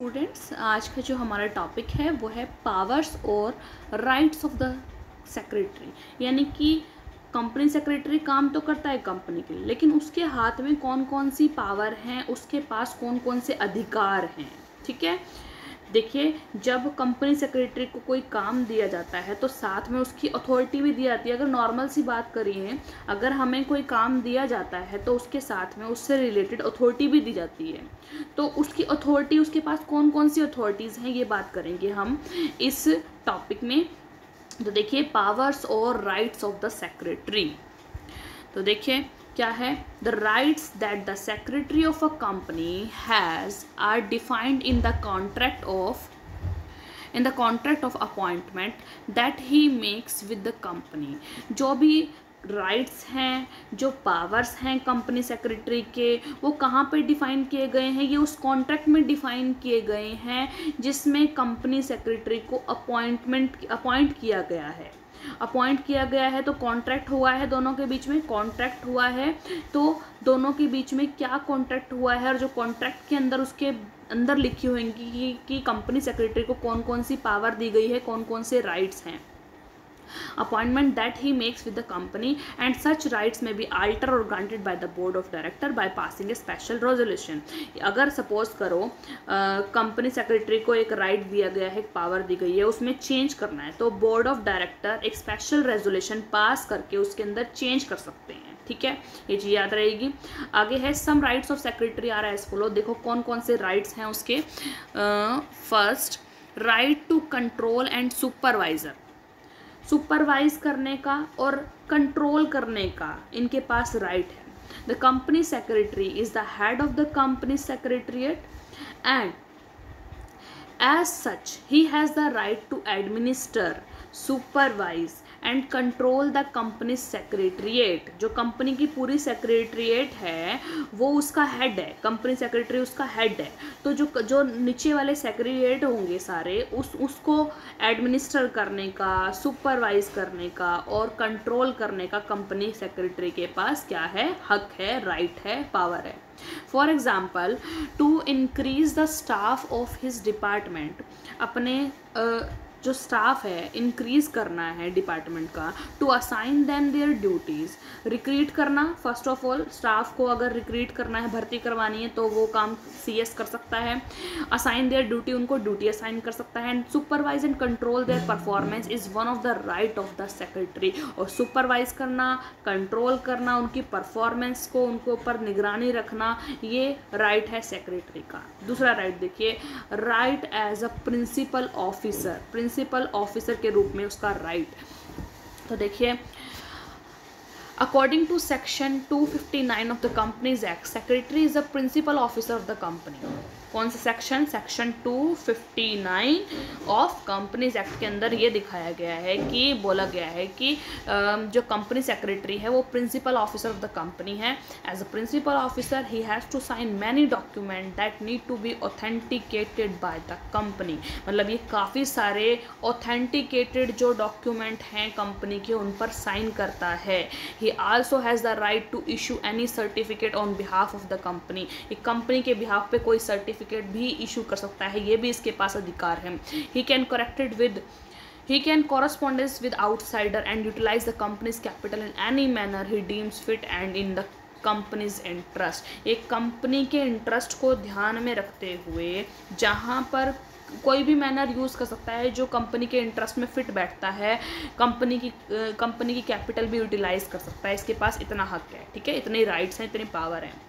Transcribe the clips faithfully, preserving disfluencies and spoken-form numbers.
Students, आज का जो हमारा टॉपिक है वो है पावर्स और राइट्स ऑफ द सेक्रेटरी। यानी कि कंपनी सेक्रेटरी काम तो करता है कंपनी के लिए, लेकिन उसके हाथ में कौन कौन सी पावर हैं, उसके पास कौन कौन से अधिकार हैं। ठीक है, देखिए, जब कंपनी सेक्रेटरी को कोई काम दिया जाता है तो साथ में उसकी अथॉरिटी भी दी जाती है। अगर नॉर्मल सी बात करिए, अगर हमें कोई काम दिया जाता है तो उसके साथ में उससे रिलेटेड अथॉरिटी भी दी जाती है। तो उसकी अथॉरिटी, उसके पास कौन कौन सी अथॉरिटीज़ हैं, ये बात करेंगे हम इस टॉपिक में। तो देखिए, पावर्स और राइट्स ऑफ द सेक्रेटरी। तो देखिए क्या है, the rights that the secretary of a company has are defined in the contract of in the contract of appointment that he makes with the company. जो भी rights हैं, जो powers हैं company secretary के, वो कहाँ पे डिफाइन किए गए हैं? ये उस कॉन्ट्रैक्ट में डिफाइन किए गए हैं जिसमें कंपनी सेक्रेटरी को अपॉइंटमेंट अपॉइंट किया गया है। अपॉइंट किया गया है तो कॉन्ट्रैक्ट हुआ है, दोनों के बीच में कॉन्ट्रैक्ट हुआ है। तो दोनों के बीच में क्या कॉन्ट्रैक्ट हुआ है, और जो कॉन्ट्रैक्ट के अंदर उसके अंदर लिखी होंगी कि, कि कंपनी सेक्रेटरी को कौन कौन सी पावर दी गई है, कौन कौन से राइट्स हैं। appointment that he makes with the company, and such rights may be altered or granted by the board of director by passing a special resolution। अगर सपोज करो कंपनी uh, सेक्रेटरी को एक राइट दिया गया है, एक power दी गई है, उसमें चेंज करना है तो बोर्ड ऑफ डायरेक्टर एक स्पेशल रेजोल्यूशन पास करके उसके अंदर चेंज कर सकते हैं। ठीक है, ये चीज़ याद रहेगी। आगे है some rights of secretary are as follow. देखो कौन कौन से राइट्स हैं उसके। First, right to control and supervisor. Supervise करने का और कंट्रोल करने का इनके पास राइट है। The company secretary is the head of the company secretariat and as such he has the right to administer, supervise and control the company secretariat. जो company की पूरी सेक्रेटरिएट है वो उसका हेड है, कंपनी सेक्रेटरी उसका head है। तो जो जो नीचे वाले सेक्रेटरिएट होंगे सारे, उस उसको एडमिनिस्टर करने का, सुपरवाइज करने का और कंट्रोल करने का कंपनी सेक्रेटरी के पास क्या है? हक है, राइट है, पावर है। For example, to increase the staff of his department. अपने uh, जो स्टाफ है इंक्रीज करना है डिपार्टमेंट का। To assign them their duties, recruit करना। फर्स्ट ऑफ ऑल, स्टाफ को अगर रिक्रूट करना है, भर्ती करवानी है, तो वो काम सीएस कर सकता है। असाइन देयर ड्यूटी, उनको ड्यूटी असाइन कर सकता है। And supervise and control their performance is one of the right of the secretary. और सुपरवाइज करना, कंट्रोल करना, उनकी परफॉर्मेंस को, उनके ऊपर निगरानी रखना, ये राइट है सेक्रेटरी का। दूसरा राइट देखिए, right as a principal officer. Principal officer के रूप में उसका राइट। तो देखिए, according to section two fifty nine of the companies act, secretary is the principal officer of the company. कौन सा section? Section two fifty nine of companies act के अंदर ये दिखाया गया है कि, बोला गया है कि जो कंपनी सेक्रेटरी है वो principal officer of the company है। As a principal officer he has to sign many document that need to be authenticated by the company. मतलब ये काफ़ी सारे ऑथेंटिकेटेड जो डॉक्यूमेंट हैं कंपनी के, उन पर साइन करता है। He also has the right to issue any certificate on behalf of the company. एक कंपनी के बिहाफ पे कोई सर्टिफिकेट भी इशू कर सकता है, ये भी इसके पास अधिकार है। He can corrected with He can correspondence with outsider and utilize the company's capital in any manner he deems fit and in the company's interest। एक कंपनी के इंटरेस्ट को ध्यान में रखते हुए जहाँ पर कोई भी मैनर यूज़ कर सकता है जो कंपनी के इंटरेस्ट में फिट बैठता है, कंपनी की कंपनी की कैपिटल भी यूटिलाइज कर सकता है। इसके पास इतना हक है। ठीक है, इतने राइट्स हैं, इतनी पावर हैं।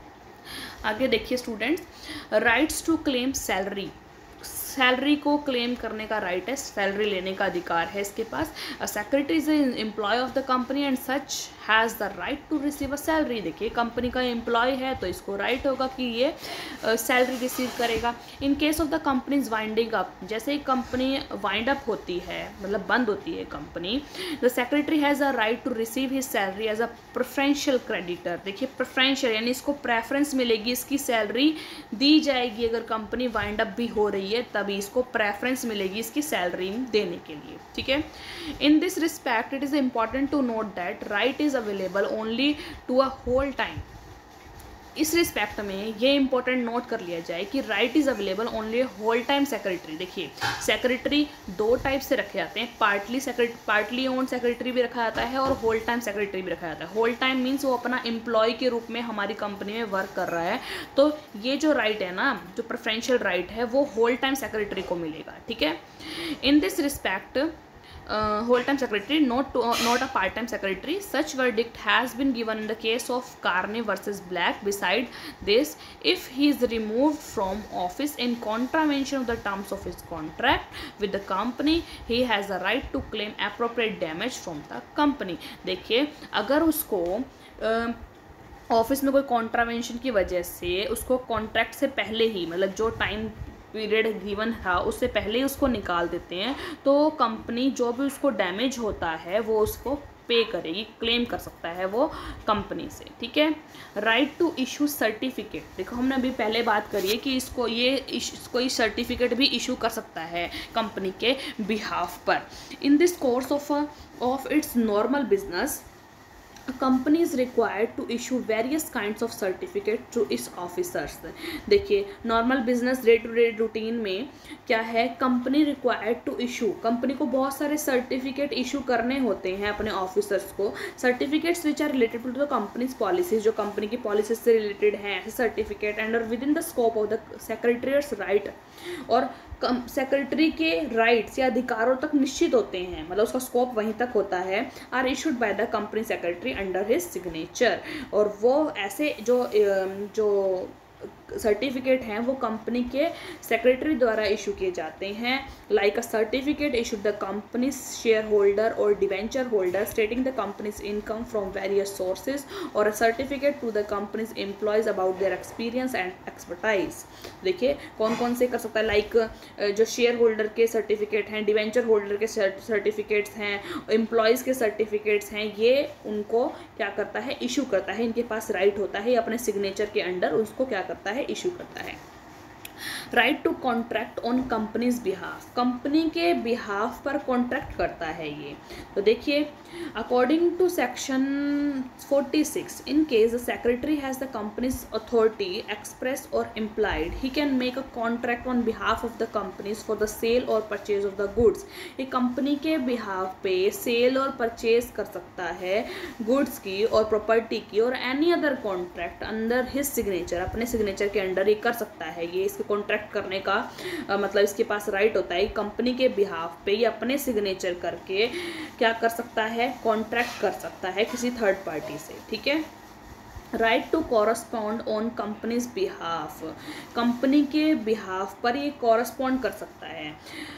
आगे देखिए students, rights to claim salary. Salary को क्लेम करने का राइट है, सैलरी लेने का अधिकार है इसके पास। A secretary is employ of the company and such has the right to receive a salary. देखिए, कंपनी का एम्प्लॉय है तो इसको राइट होगा कि ये सैलरी uh, रिसीव करेगा। In case of the companies winding up, जैसे ही कंपनी वाइंड अप होती है, मतलब बंद होती है company, the secretary has a right to receive his salary as a preferential creditor. देखिए, प्रेफरेंशियल यानी इसको प्रेफरेंस मिलेगी, इसकी सैलरी दी जाएगी। अगर कंपनी वाइंड अप भी हो रही है तभी इसको प्रेफरेंस मिलेगी इसकी सैलरी देने के लिए। ठीक है, in this respect it is important to note that right is available only to a whole time इस रिस्पेक्ट में ये इंपॉर्टेंट नोट कर लिया जाए कि right is available only whole time secretary. देखिए सेक्रेटरी दो टाइप से रखे जाते हैं, partly secretary, partly own secretary भी रखा जाता है और होल टाइम सेक्रेटरी भी रखा जाता है। होल टाइम मीन्स वो अपना एम्प्लॉय के रूप में हमारी कंपनी में वर्क कर रहा है, तो ये जो राइट है ना, जो प्रेफरेंशियल राइट है, वो होल टाइम सेक्रेटरी को मिलेगा। ठीक है, in this respect Uh, whole-time secretary, not to, uh, not a part-time secretary. Such verdict has been given in the case of Carney versus Black. Beside this, if he is removed from office in contravention of the terms of his contract with the company, he has a right to claim appropriate damage from the company. देखिए अगर उसको office uh, में कोई contravention की वजह से उसको contract से पहले ही, मतलब जो टाइम पीरियड गिवन था उससे पहले ही उसको निकाल देते हैं, तो कंपनी जो भी उसको डैमेज होता है वो उसको पे करेगी, क्लेम कर सकता है वो कंपनी से। ठीक है, राइट टू इशू सर्टिफिकेट। देखो हमने अभी पहले बात करी है कि इसको ये कोई सर्टिफिकेट भी इशू कर सकता है कंपनी के बिहाफ पर। In this course of of its normal business, A company is required to issue various kinds of certificate to its officers. देखिए normal business day to day routine में क्या है, company required to issue, company को बहुत सारे certificate issue करने होते हैं अपने ऑफिसर्स को। Certificates which are related to the companies policies, जो कंपनी की पॉलिसीज से रिलेटेड हैं ऐसे सर्टिफिकेट, एंड और within the scope of the secretaries right, और सेक्रेटरी के राइट्स या अधिकारों तक निश्चित होते हैं, मतलब उसका स्कोप वहीं तक होता है, are issued by the company secretary under his signature. और वो ऐसे जो जो सर्टिफिकेट हैं वो कंपनी के सेक्रेटरी द्वारा इशू किए जाते हैं, like a certificate issued the companies share holder और debenture holder stating the companies income from various sources, और a certificate to the companies employees about their experience and expertise. देखिए कौन कौन से कर सकता है, लाइक जो शेयर होल्डर के सर्टिफिकेट हैं, डिवेंचर होल्डर के सर्टिफिकेट्स हैं, एम्प्लॉयज़ के सर्टिफिकेट्स हैं, ये उनको क्या करता है, इशू करता है, इनके पास राइट होता है, अपने सिग्नेचर के अंडर उसको क्या करता है, इशू करता है। Right to contract on companies behalf, company के बिहाफ पर कॉन्ट्रैक्ट करता है ये। तो देखिए according to section forty six, in case the secretary has the companies authority express और implied, he can make a contract on behalf of the companies for the sale और purchase of the goods. ये company के behalf पे sale और purchase कर सकता है goods की और प्रॉपर्टी की, और any other contract under his signature, अपने सिग्नेचर के अंडर ये कर सकता है। ये इसके कॉन्ट्रैक्ट करने का आ, मतलब इसके पास राइट होता है, कंपनी के बिहाफ पे ये अपने सिग्नेचर करके क्या कर सकता है, कॉन्ट्रैक्ट कर सकता है किसी थर्ड पार्टी से। ठीक है, right to correspond on companies behalf, company के बिहाफ पर ये कॉरस्पॉन्ड कर सकता है।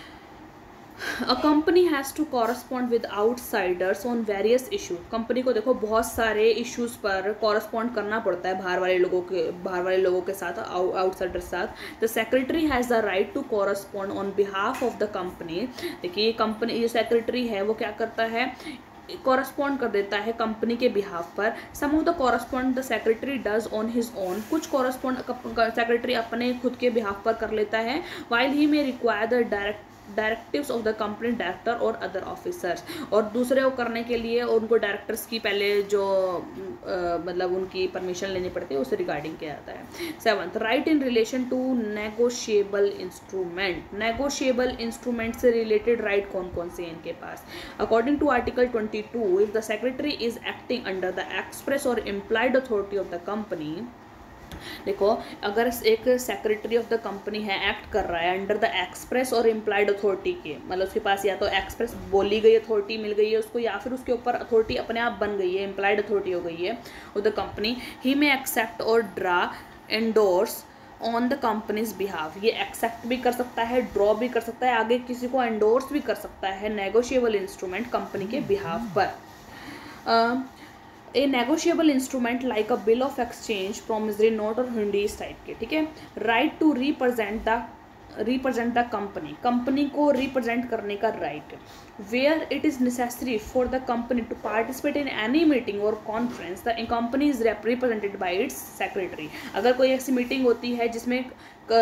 A company has to correspond with outsiders on various issues. Company को देखो बहुत सारे इश्यूज पर कॉरस्पॉन्ड करना पड़ता है बाहर वाले लोगों के बाहर वाले लोगों के साथ, आउटसाइडर के साथ। The secretary has the right to correspond on behalf of the company. देखिए कंपनी, ये सेक्रेटरी है वो क्या करता है, कॉरस्पॉन्ड कर देता है कंपनी के बिहाफ पर। Some of the correspond the secretary does on his own, कुछ कॉरस्पॉन्ड सेक्रेटरी अपने खुद के बिहाफ पर कर लेता है, while he may require the direct directives of the company director और अदर ऑफिसर्स, और दूसरे को करने के लिए उनको डायरेक्टर्स की पहले जो आ, मतलब उनकी परमिशन लेनी पड़ती है उससे रिगार्डिंग किया जाता है। Seventh, right in relation to negotiable instrument, negotiable instrument से रिलेटेड राइट कौन कौन से हैं इनके पास। According to article twenty two, if the secretary is acting under the express और implied authority of the company, देखो अगर एक सेक्रेटरी ऑफ द कंपनी है एक्ट कर रहा है अंडर द एक्सप्रेस और इम्प्लाइड अथॉरिटी के, मतलब उसके पास या तो एक्सप्रेस बोली गई अथॉरिटी मिल गई है उसको, या फिर उसके ऊपर अथॉरिटी अपने आप बन गई है, इम्प्लाइड अथॉरिटी हो गई है of the company, he may accept और draw endorse on the companies behalf. ये एक्सेप्ट भी कर सकता है, ड्रॉ भी कर सकता है, आगे किसी को एंडोर्स भी कर सकता है नेगोशिएबल इंस्ट्रूमेंट कंपनी के बिहाफ पर। uh, a negotiable instrument like a bill of exchange, promissory note और हुंडीज टाइप के। ठीक है, right to represent the represent the company, company को रिप्रेजेंट करने का right, where it is necessary for the company to participate in any meeting और conference, the company is represented by its secretary. अगर कोई ऐसी मीटिंग होती है जिसमें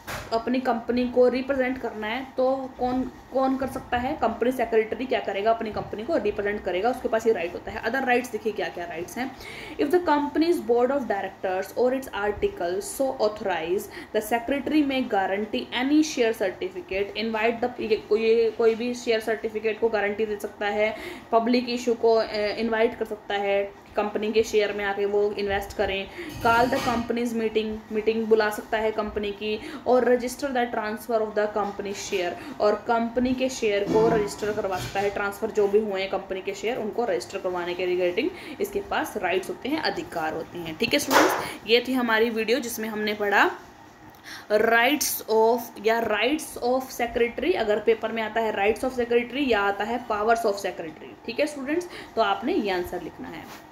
अपनी कंपनी को रिप्रेजेंट करना है तो कौन कौन कर सकता है, कंपनी सेक्रेटरी क्या करेगा, अपनी कंपनी को रिप्रेजेंट करेगा, उसके पास ये राइट होता है। अदर राइट्स देखिए क्या क्या राइट्स हैं। If the companies board of directors और its article so authorise the secretary में guarantee any share certificate, invite the, ये कोई भी शेयर सर्टिफिकेट को गारंटी दे सकता है, पब्लिक इशू को इनवाइट कर सकता है, कंपनी के शेयर में आके वो इन्वेस्ट करें, call the companies meeting, meeting बुला सकता है कंपनी की, और register the transfer of the company share, और कंपनी के शेयर को रजिस्टर करवा सकता है, ट्रांसफ़र जो भी हुए हैं कंपनी के शेयर उनको रजिस्टर करवाने के रिगार्डिंग इसके पास राइट्स होते हैं, अधिकार होते हैं। ठीक है स्टूडेंट्स, ये थी हमारी वीडियो जिसमें हमने पढ़ा राइट्स ऑफ या राइट्स ऑफ सेक्रेटरी, अगर पेपर में आता है राइट्स ऑफ सेक्रेटरी या आता है पावर्स ऑफ सेक्रेटरी। ठीक है स्टूडेंट्स, तो आपने ये आंसर लिखना है।